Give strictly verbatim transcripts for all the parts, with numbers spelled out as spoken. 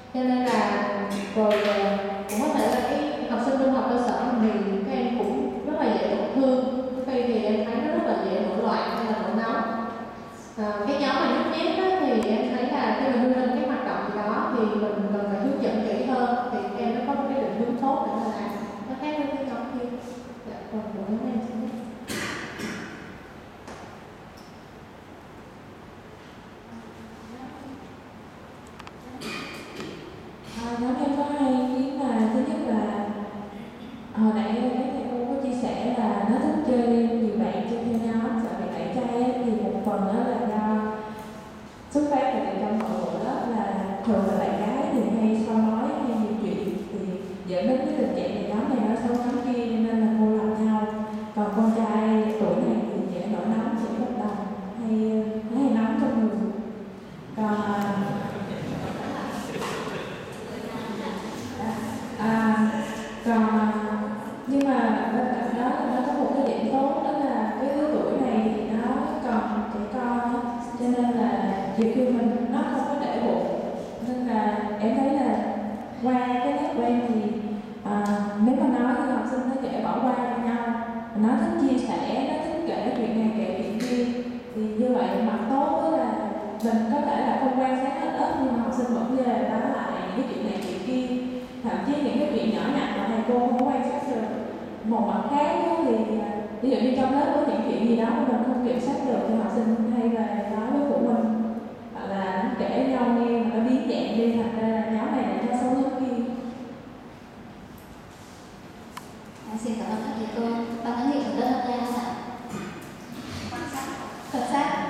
Cho nên là rồi cũng có thể là cái học sinh trung học cơ sở thì các em cũng rất là dễ tổn thương, khi thì em thấy nó rất là dễ nổi loạn hay là nổi nóng. À, cái nhóm mà nhút nhát á, thì em thấy là khi mình đưa lên cái hoạt động gì đó thì mình cần phải hướng dẫn kỹ hơn thì các em nó có một cái định hướng tốt để mà làm nó khác với cái nhóm kia. Dạ, còn của nhóm em sẽ À, nhóm em có hai ý kiến là thứ nhất là hồi nãy các thầy cô có chia sẻ là nó thích chơi nhiều bạn chơi theo nhóm, sợ bị tẩy chay ấy, thì một phần đó là do xuất phát từ trong nội bộ lớp là thường là bạn gái thì hay soi nói hay nhiều chuyện thì dẫn đến cái tình trạng này nhóm này nó xấu nhóm kia nên là cô lập nhau. Còn con trai tuổi này thì dễ nổi nóng, dễ bất đồng, hay nó hay nóng trong người. Còn À, còn nhưng mà bên cạnh đó là nó có một cái điểm tốt, đó là cái lứa tuổi này thì nó còn trẻ con, cho nên là nhiều khi mình nó không có để bụng, nên là em thấy là qua cái nét quen thì à, nếu mà nói thì học sinh nó dễ bỏ qua cho nhau, nó thích chia sẻ, nó thích kể chuyện này kể chuyện kia, thì như vậy mặt tốt đó là mình có thể là không quan sát hết lớp nhưng mà học sinh vẫn về báo lại những cái chuyện này chuyện kia, thậm chí những cái chuyện nhỏ nhặt mà thầy cô không có quan sát được. Một mặt khác thì ví dụ như trong lớp có những chuyện gì đó mà mình không kiểm soát được thì học sinh hay về nói với phụ huynh hoặc là nó kể nhau nghe mà nó biến dạng đi, thành ra là nhóm này lại cho xấu nhóm kia. À, xin cảm ơn các thầy cô. Ban giám hiệu có tham gia không ạ? Quan sát, quan sát.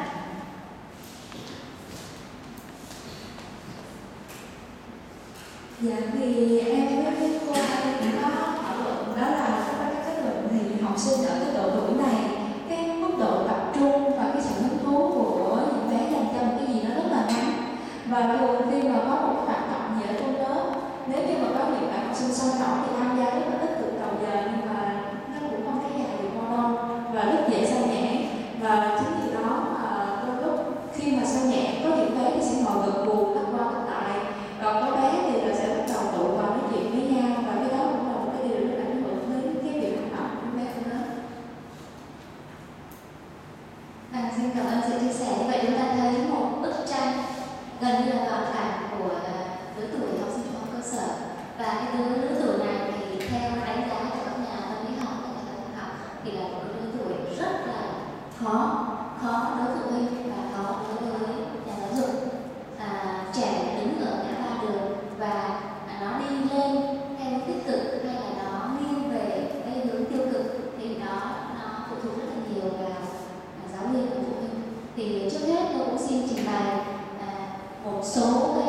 Dạ thì em với cô anh cũng có thảo luận đó là các kết luận thì học sinh ở cái độ tuổi này cái mức độ tập trung và cái sự hứng thú của những bé dành cho một cái gì nó rất là ngắn, và thường khi mà có một hoạt động gì ở trong lớp, nếu như mà có những bạn học sinh sôi nổi thì tham gia rất là tích cực đầu giờ, nhưng mà nó cũng không kéo dài được bao lâu và rất dễ sao nhãng. Và chính vì đó mà đôi lúc khi mà sao nhãng có những bé thì sẽ ngồi gật gù lắc qua lắc lại, còn có bé thì là sẽ bắt đầu tụ vào nói chuyện với nhau, và cái đó cũng là một cái điều rất là ảnh hưởng đến cái việc hoạt động của bé của nó. À, xin cảm ơn sự chia sẻ. Như vậy chúng ta thấy một bức tranh gần như là toàn cảnh của lứa tuổi học sinh trung học cơ sở, và cái lứa lứa tuổi này thì theo đánh giá của các nhà tâm lý học, các nhà tâm lý học thì là một lứa tuổi rất là khó khó đối với phụ huynh và khó đối với nhà giáo dục. À, trẻ đứng ở ngã ba đường và nó đi lên theo hướng tích cực hay là nó nghiêng về cái hướng tiêu cực thì nó nó phụ thuộc rất là nhiều vào giáo viên và phụ huynh. Thì trước hết tôi cũng xin trình bày à, một số